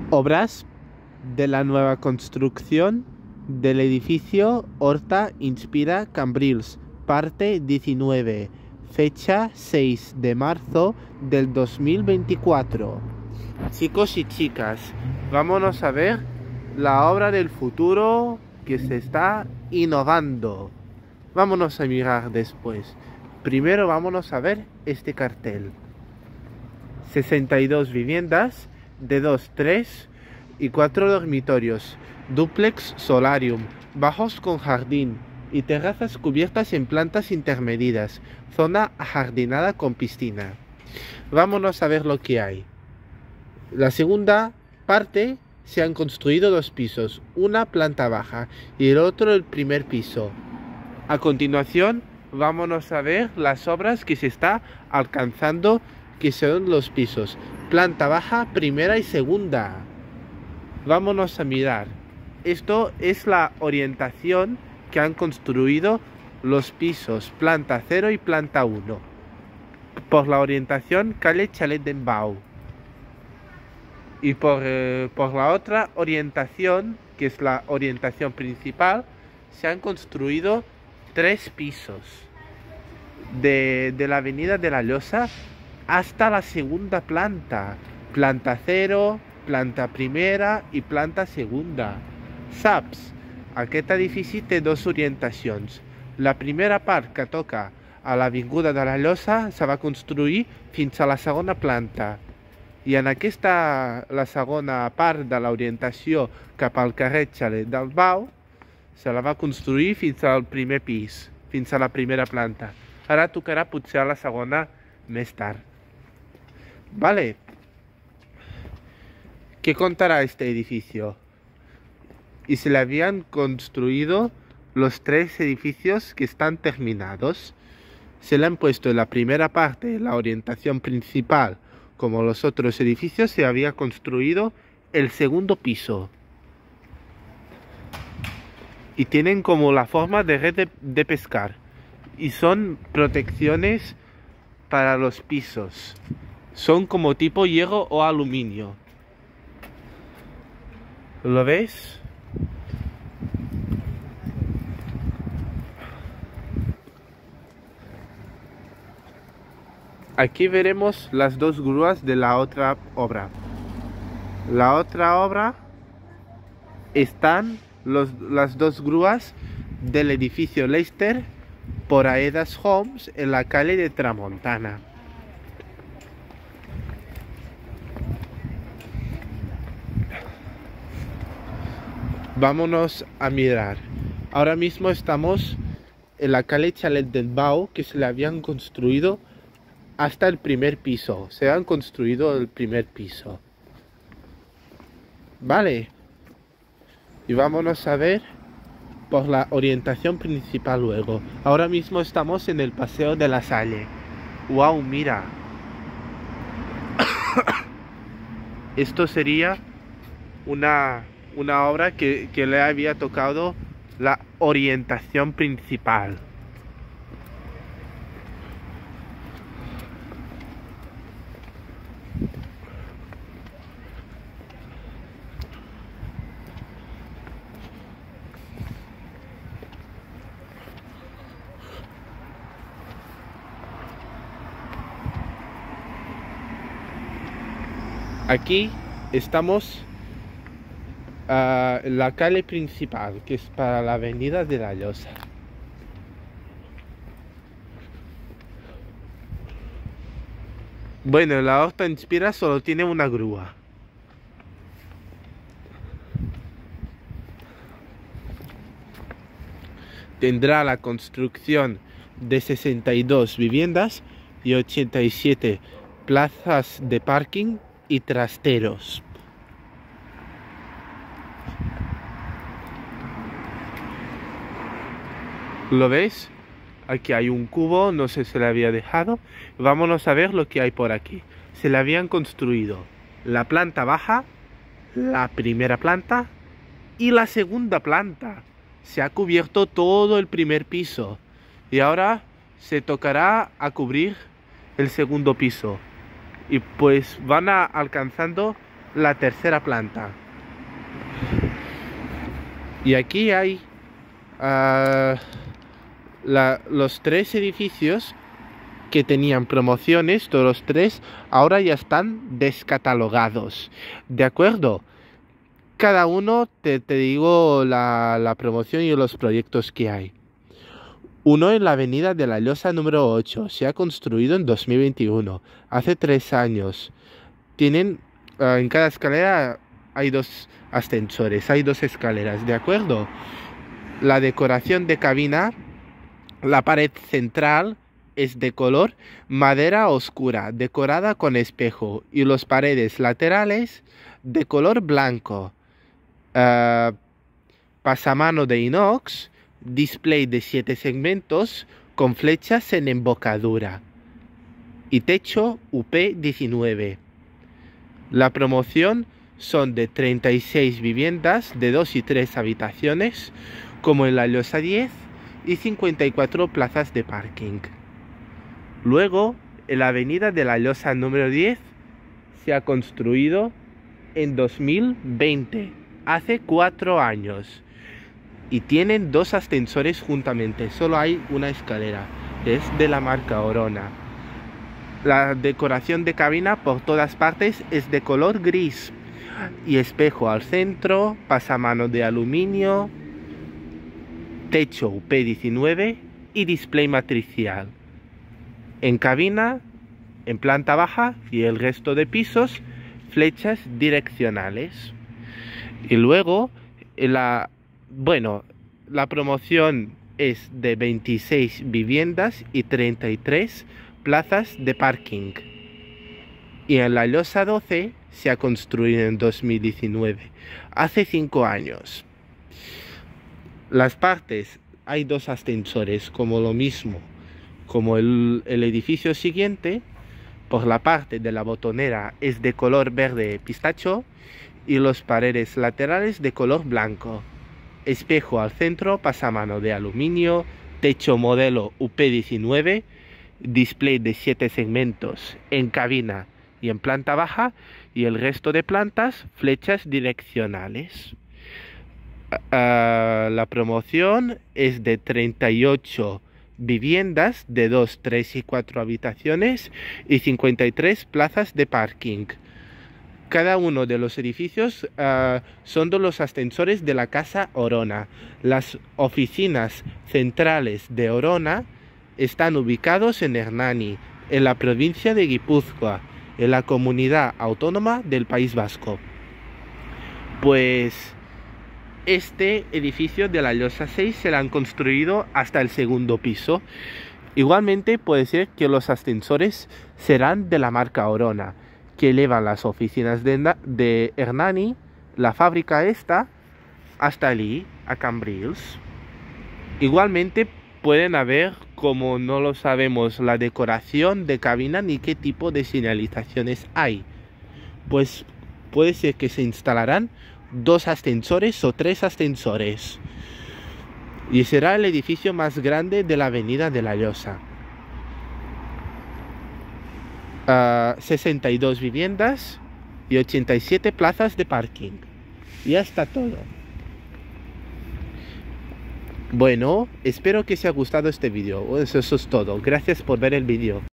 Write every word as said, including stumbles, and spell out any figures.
Obras de la nueva construcción del edificio Horta Inspira Cambrils, parte diecinueve, fecha seis de marzo del dos mil veinticuatro. Chicos y chicas, vámonos a ver la obra del futuro que se está innovando. Vámonos a mirar después. Primero vámonos a ver este cartel. sesenta y dos viviendas de dos, tres y cuatro dormitorios, dúplex solarium, bajos con jardín y terrazas cubiertas en plantas intermedias, zona ajardinada con piscina. Vámonos a ver lo que hay. La segunda parte se han construido dos pisos, una planta baja y el otro el primer piso. A continuación, vámonos a ver las obras que se está alcanzando, que son los pisos, planta baja, primera y segunda. Vámonos a mirar. Esto es la orientación que han construido los pisos, planta cero y planta uno. Por la orientación, calle Chalet d'en Bau. Y por, eh, por la otra orientación, que es la orientación principal, se han construido tres pisos. De, de la avenida de la Llosa hasta la segunda planta, planta cero, planta primera i planta segunda. Saps? Aquest edifici té dues orientacions. La primera part, que toca a l'avinguda de la Llosa, se va construir fins a la segona planta. I en aquesta, la segona part de l'orientació cap al carrer Chalet d'en Bau, se la va construir fins al primer pis, fins a la primera planta. Ara tocarà potser a la segona més tard. Vale. ¿Qué contará este edificio? Y se le habían construido los tres edificios que están terminados. Se le han puesto en la primera parte la orientación principal. Como los otros edificios, se había construido el segundo piso. Y tienen como la forma de red de, de pescar. Y son protecciones para los pisos. Son como tipo hierro o aluminio. ¿Lo ves? Aquí veremos las dos grúas de la otra obra. La otra obra están los, las dos grúas del edificio Leicester por Aedas Homes en la calle de Tramontana. Vámonos a mirar. Ahora mismo estamos en la calle Chalet d'en Bau, que se le habían construido hasta el primer piso. Se han construido el primer piso. Vale. Y vámonos a ver por la orientación principal luego. Ahora mismo estamos en el Paseo de la Salle. ¡Wow! Mira. Esto sería una, una obra que, que le había tocado la orientación principal. Aquí estamos uh, en la calle principal, que es para la avenida de la Llosa. Bueno, la Horta Inspira solo tiene una grúa. Tendrá la construcción de sesenta y dos viviendas y ochenta y siete plazas de parking y trasteros. ¿Lo veis? Aquí hay un cubo, no sé si se le había dejado. Vámonos a ver lo que hay por aquí. Se le habían construido la planta baja, la primera planta y la segunda planta. Se ha cubierto todo el primer piso. Y ahora se tocará a cubrir el segundo piso. Y pues van a, alcanzando la tercera planta. Y aquí hay uh, la, los tres edificios que tenían promociones, todos los tres, ahora ya están descatalogados. ¿De acuerdo? Cada uno te, te digo la, la promoción y los proyectos que hay. Uno en la avenida de la Llosa número ocho, se ha construido en dos mil veintiuno, hace tres años. Tienen, uh, en cada escalera hay dos ascensores, hay dos escaleras, ¿de acuerdo? La decoración de cabina, la pared central es de color madera oscura, decorada con espejo, y las paredes laterales de color blanco. Uh, pasamano de inox, display de siete segmentos con flechas en embocadura y techo U P diecinueve. La promoción son de treinta y seis viviendas de dos y tres habitaciones, como en la Llosa diez, y cincuenta y cuatro plazas de parking. Luego, en la avenida de la Llosa número diez se ha construido en dos mil veinte, hace cuatro años, y tienen dos ascensores juntamente, solo hay una escalera, es de la marca Orona. La decoración de cabina por todas partes es de color gris y espejo al centro, pasamano de aluminio, techo U P diecinueve y display matricial. En cabina, en planta baja y el resto de pisos, flechas direccionales. Y luego, la, bueno, la promoción es de veintiséis viviendas y treinta y tres plazas de parking. Y en la Llosa doce se ha construido en dos mil diecinueve, hace cinco años. Las partes, hay dos ascensores, como lo mismo, como el, el edificio siguiente. Por la parte de la botonera es de color verde pistacho y las paredes laterales de color blanco. Espejo al centro, pasamano de aluminio, techo modelo U P diecinueve, display de siete segmentos en cabina y en planta baja, y el resto de plantas, flechas direccionales. Uh, la promoción es de treinta y ocho viviendas de dos, tres y cuatro habitaciones y cincuenta y tres plazas de parking. Cada uno de los edificios uh, son de los ascensores de la Casa Orona. Las oficinas centrales de Orona están ubicados en Hernani, en la provincia de Guipúzcoa, en la comunidad autónoma del País Vasco. Pues este edificio de la Llosa seis se lo han construido hasta el segundo piso. Igualmente puede ser que los ascensores serán de la marca Orona, que elevan las oficinas de, de Hernani, la fábrica esta, hasta allí, a Cambrils. Igualmente pueden haber, como no lo sabemos, la decoración de cabina ni qué tipo de señalizaciones hay, pues puede ser que se instalarán dos ascensores o tres ascensores, y será el edificio más grande de la avenida de la Llosa. Uh, sesenta y dos viviendas y ochenta y siete plazas de parking. Ya está todo. Bueno, espero que os haya gustado este vídeo. Eso, eso es todo. Gracias por ver el vídeo.